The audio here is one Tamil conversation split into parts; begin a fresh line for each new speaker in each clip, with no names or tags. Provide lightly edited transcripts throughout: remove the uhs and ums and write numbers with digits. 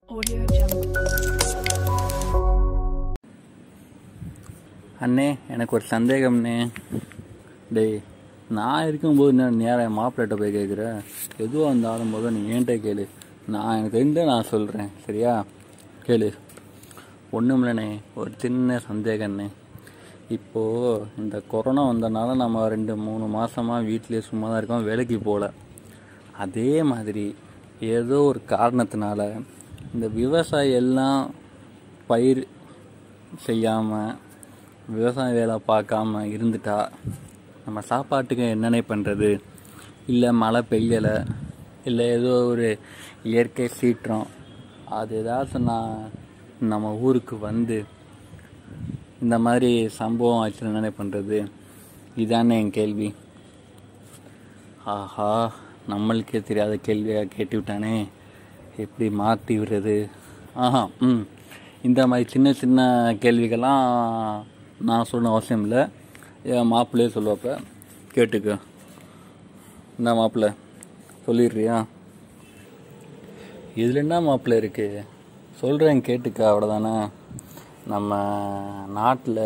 Audio Jungle.
அண்ணே எனக்கு ஒரு சந்தேகம்ண்ணே. டேய், நான் இருக்கும்போது என்ன நேரம் மாப்பிள்ளைகிட்ட போய் கேட்குற? எதுவாக இருந்தாலும் போது நீ என்கிட்ட கேளு. நான் எனக்கு தெரிஞ்ச நான் சொல்கிறேன், சரியா? கேளு. ஒன்றும் இல்லைண்ணே, ஒரு சின்ன சந்தேகண்ணே. இப்போது இந்த கொரோனா வந்தனால நம்ம 2-3 மாதமாக வீட்டிலே சும்மா தான் இருக்கோம், வேலைக்கு போகல. அதே மாதிரி ஏதோ ஒரு காரணத்தினால இந்த விவசாயி எல்லாம் பயிர் செய்யாமல் விவசாய வேலை பார்க்காம இருந்துட்டா நம்ம சாப்பாட்டுக்கு என்னென்ன பண்ணுறது? இல்லை மழை பெய்யலை, இல்லை ஏதோ ஒரு இயற்கை சீற்றம், அது ஏதாச்சும் நம்ம ஊருக்கு வந்து இந்த மாதிரி சம்பவம் ஆச்சு என்னென்ன பண்ணுறது? இதானே என் கேள்வி. ஆஹா, நம்மளுக்கே தெரியாத கேள்வியாக கேட்டு விட்டானே, எப்படி மாற்றி விடுறது? இந்த மாதிரி சின்ன சின்ன கேள்விகள்லாம் நான் சொல்ல அவசியம் இல்லை, என் மாப்பிள்ளையே சொல்லுவாப்ப கேட்டுக்க. என்ன மாப்பிள்ளை சொல்லிடுறியா? இதில் என்ன மாப்பிள்ளை இருக்குது, சொல்கிறேன் கேட்டுக்க, அவ்வளோதானே. நம்ம நாட்டில்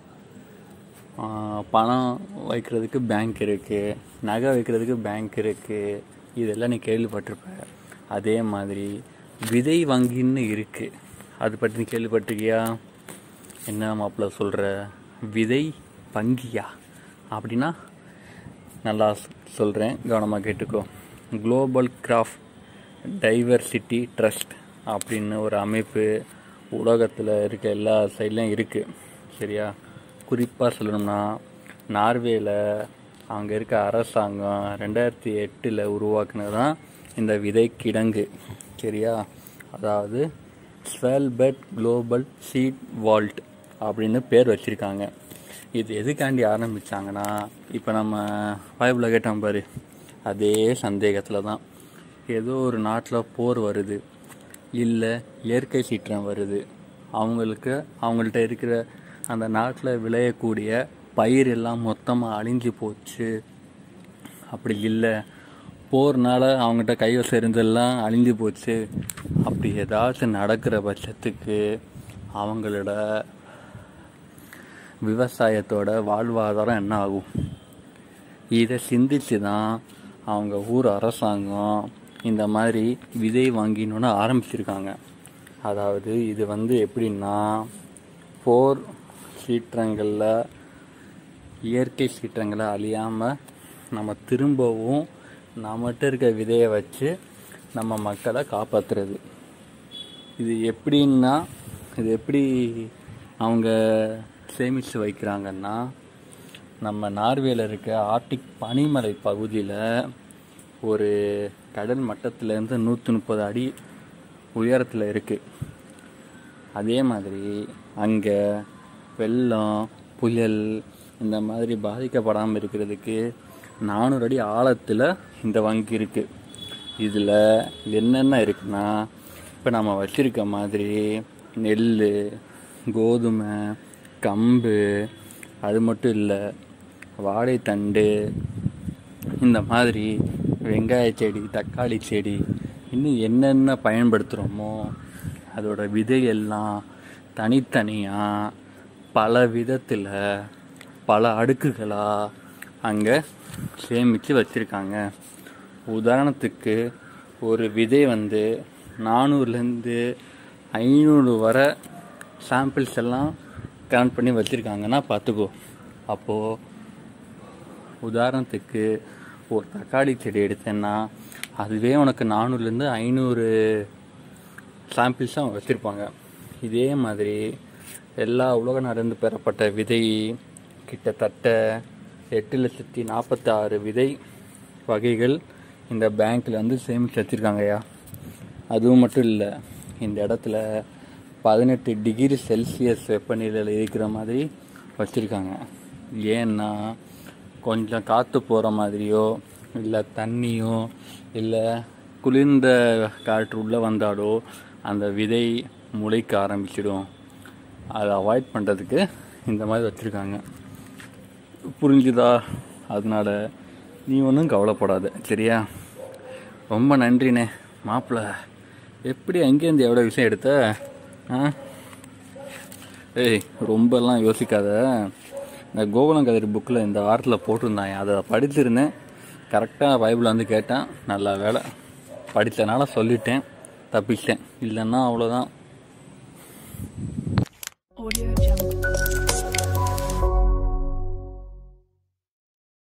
பணம் வைக்கிறதுக்கு பேங்க் இருக்குது, நகை வைக்கிறதுக்கு பேங்க் இருக்குது, இதெல்லாம் நீ கேள்விப்பட்டிருப்ப. அதே மாதிரி விதை வங்கின்னு இருக்குது, அது பற்றி நீ கேள்விப்பட்டிருக்கியா? என்ன மாப்பிள்ள சொல்கிற? விதை வங்கியா? அப்படின்னா நல்லா சொல்கிறேன், கவனமாக கேட்டுக்கோ. குளோபல் கிராப் டைவர்சிட்டி ட்ரஸ்ட் அப்படின்னு ஒரு அமைப்பு உலகத்தில் இருக்க எல்லா சைட்லையும் இருக்குது, சரியா? குறிப்பாக சொல்லணும்னா நார்வேயில் அங்கே இருக்க அரசாங்கம் 2008 உருவாக்குனது தான் இந்த விதை கிடங்கு, சரியா? அதாவது ஸ்வெல்பர்ட் குளோபல் சீட் வால்ட் அப்படின்னு பேர் வச்சுருக்காங்க. இது எதுக்காண்டி ஆரம்பித்தாங்கன்னா, இப்போ நம்ம பைபிளில் கேட்டோம் பாரு, அதே சந்தேகத்தில் தான். ஏதோ ஒரு நாட்டில் போர் வருது, இல்லை இயற்கை சீற்றம் வருது, அவங்கள்ட்ட இருக்கிற அந்த நாட்டில் விளையக்கூடிய பயிர் எல்லாம் மொத்தமாக அழிஞ்சு போச்சு. அப்படி இல்லை, போர்னால அவங்ககிட்ட கைவசம் இருந்தெல்லாம் அழிஞ்சு போச்சு. அப்படி ஏதாச்சும் நடக்கிற பட்சத்துக்கு அவங்களோட விவசாயத்தோட வாழ்வாதாரம் என்ன ஆகும்? இதை சிந்திச்சு தான் அவங்க ஊர் அரசாங்கம் இந்த மாதிரி விதை வாங்கினோன்னு ஆரம்பிச்சிருக்காங்க. அதாவது இது எப்படின்னா, போர் சீற்றங்களில் இயற்கை சீற்றங்களை அழியாமல் நம்ம திரும்பவும் நம்மகிட்ட இருக்க விதையை வச்சு நம்ம மக்களை காப்பாற்றுறது. இது எப்படி அவங்க சேமித்து வைக்கிறாங்கன்னா, நம்ம நார்வேயில் இருக்க ஆர்டிக் பனிமலை பகுதியில் ஒரு கடல் மட்டத்திலேருந்து 130 அடி உயரத்தில் இருக்குது. அதே மாதிரி அங்கே வெள்ளம், புயல் இந்த மாதிரி பாதிக்கப்படாமல் இருக்கிறதுக்கு 400 அடி ஆழத்தில் இந்த வங்கி இருக்குது. இதில் என்னென்ன இருக்குன்னா, இப்போ நம்ம வச்சுருக்க மாதிரி நெல், கோதுமை, கம்பு, அது மட்டும் இல்லை, வாழைத்தண்டு, இந்த மாதிரி வெங்காய செடி, தக்காளி செடி, இன்னும் என்னென்ன பயன்படுத்துகிறோமோ அதோட விதையெல்லாம் தனித்தனியாக பல விதத்தில் பல அடுக்குகளாக அங்கே சேமித்து வச்சுருக்காங்க. உதாரணத்துக்கு ஒரு விதை 400லேருந்து 500 வரை சாம்பிள்ஸ் எல்லாம் கனெக்ட் பண்ணி வச்சுருக்காங்கன்னா பார்த்துக்கோ. அப்போது உதாரணத்துக்கு ஒரு தக்காளி செடி எடுத்தேன்னா அதுவே உனக்கு 400லேருந்து 500 சாம்பிள்ஸும் வச்சுருப்பாங்க. இதே மாதிரி எல்லா உலக நடந்து பெறப்பட்ட விதை கிட்டத்தட்ட 8,46,000 விதை வகைகள் இந்த பேங்க்கில் சேமித்து வச்சுருக்காங்கய்யா. அதுவும் மட்டும் இல்லை, இந்த இடத்துல 18 டிகிரி செல்சியஸ் வெப்பநிலையில் இருக்கிற மாதிரி வச்சுருக்காங்க. ஏன்னா கொஞ்சம் காற்று போகிற மாதிரியோ, இல்லை தண்ணியோ, இல்லை குளிர்ந்த காற்று உள்ளே வந்தாலோ அந்த விதை முளைக்க ஆரம்பிச்சிடும். அதை அவாய்ட் பண்ணுறதுக்கு இந்த மாதிரி வச்சுருக்காங்க. புரிஞ்சுதா? அதனால் நீ ஒன்றும் கவலைப்படாத, சரியா? ரொம்ப நன்றிண்ணே மாப்பிள்ளை, எப்படி அங்கேருந்து எவ்வளோ விஷயம் எடுத்த? ஆ ஏய், ரொம்பலாம் யோசிக்காத. இந்த கோகுலம் கதிர் புக்கில் இந்த வாரத்தில் போட்டிருந்தாங்க, அதை படிச்சிருந்தேன். கரெக்டாக பைபிள் வந்து கேட்டேன். நல்ல வேலை படித்தனால சொல்லிட்டேன், தப்பிச்சிட்டேன். இல்லைன்னா அவ்வளோதான்.